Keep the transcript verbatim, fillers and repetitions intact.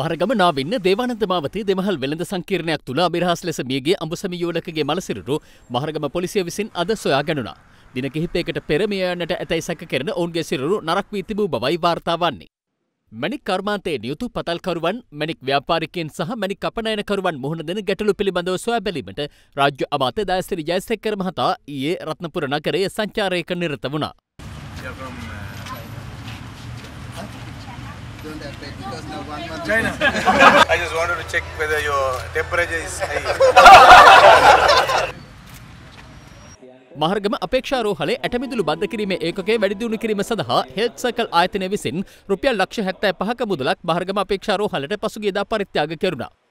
මහරගම නාවින්න දේවානන්ද මාවතේ දෙමහල් වෙළඳ සංකීර්ණයක් තුළ අබිරහස් ලෙස මියගිය අඹුසැමි යුවලකගේ මළසිරුරු මහරගම පොලිසිය විසින් අද සොයා ගැනුණා. දින කිහිපයකට පෙර මිය යන්නට ඇතැයි සැක කෙරෙන ඔවුන්ගේ සිරුරු නරක් වී තිබූ බවයි වාර්තා වන්නේ. මැණික් කර්මාන්තයේ නියුතු පතල්කරුවන්, මැණික් ව්‍යාපාරිකයන් සහ මැණික් කපනයනකරුවන් මුහුණ දෙන ගැටලු පිළිබඳව සොයා බැලීමට රාජ්‍ය අමාත්‍ය දයාසිරි ජයසේකර මහතා ඊයේ රත්නපුර නගරයේ සංචාරයක නිරත වුණා. China. I just wanted to check whether your temperature is high. Maharagama අපේක්ෂා රෝහලේ ඇටමිදුළු බද්ධ කිරීමේ ඒකකයේ වැඩි දියුණු කිරීම සඳහා හෙල්ත් සර්කල් ආයතනය විසින් රුපියල් ලක්ෂ හැත්තෑ පහක මුදලක් මහරගම අපේක්ෂා රෝහලට පසුගියදා පරිත්‍යාග කෙරුණා.